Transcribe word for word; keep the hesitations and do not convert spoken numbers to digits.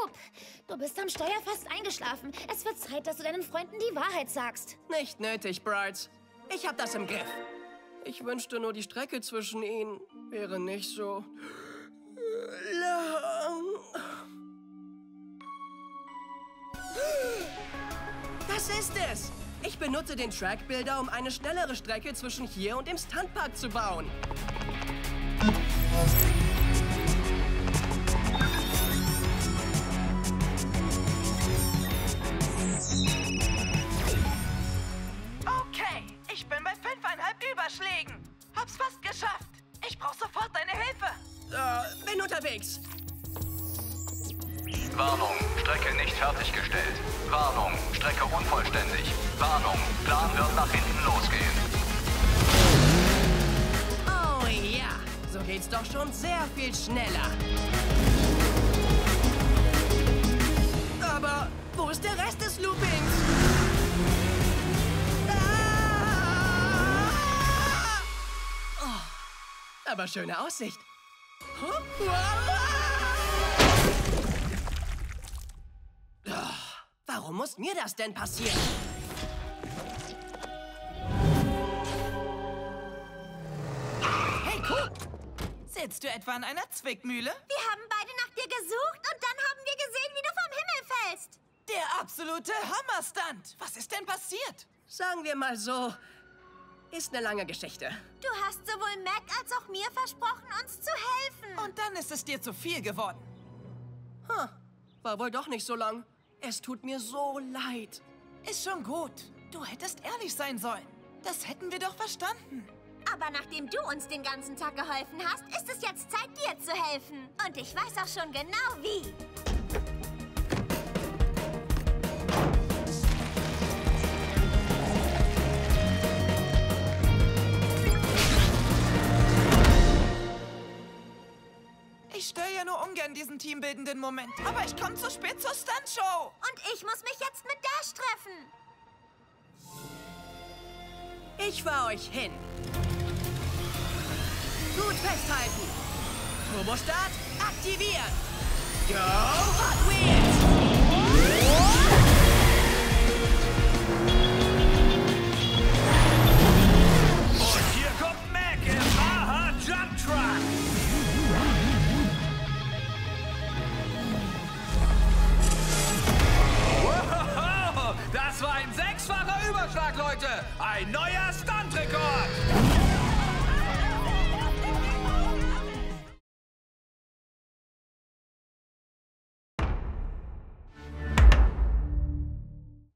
Coop, du bist am Steuer fast eingeschlafen. Es wird Zeit, dass du deinen Freunden die Wahrheit sagst. Nicht nötig, Bryce. Ich hab das im Griff. Ich wünschte nur, die Strecke zwischen ihnen wäre nicht so lang. Das ist es! Ich benutze den Track-Builder, um eine schnellere Strecke zwischen hier und dem Stuntpark zu bauen. Okay, ich bin bei fünfeinhalb Überschlägen. Hab's fast geschafft. Ich brauch sofort deine Hilfe. Äh, bin unterwegs. Warnung, Strecke nicht fertiggestellt. Warnung, Strecke unvollständig. Warnung, Plan wird nach hinten losgehen. Oh ja, so geht's doch schon sehr viel schneller. Aber wo ist der Rest des Loopings? Ah! Oh, aber schöne Aussicht. Huh? Warum muss mir das denn passieren? Hey, Coop! Sitzt du etwa an einer Zwickmühle? Wir haben beide nach dir gesucht und dann haben wir gesehen, wie du vom Himmel fällst. Der absolute Hammerstunt! Was ist denn passiert? Sagen wir mal so, ist eine lange Geschichte. Du hast sowohl Mac als auch mir versprochen, uns zu helfen. Und dann ist es dir zu viel geworden. Huh, war wohl doch nicht so lang. Es tut mir so leid. Ist schon gut. Du hättest ehrlich sein sollen. Das hätten wir doch verstanden. Aber nachdem du uns den ganzen Tag geholfen hast, ist es jetzt Zeit, dir zu helfen. Und ich weiß auch schon genau, wie. Ich störe ja nur ungern diesen teambildenden Moment. Aber ich komme zu spät zur Stuntshow. Und ich muss mich jetzt mit Dash treffen. Ich fahr euch hin. Gut festhalten. Turbostart aktiviert. Go Hot Wheels! Und hier kommt Mac im Aha Jump Truck. Wow, das war ein sechsfacher Überschlag, Leute. Ein neuer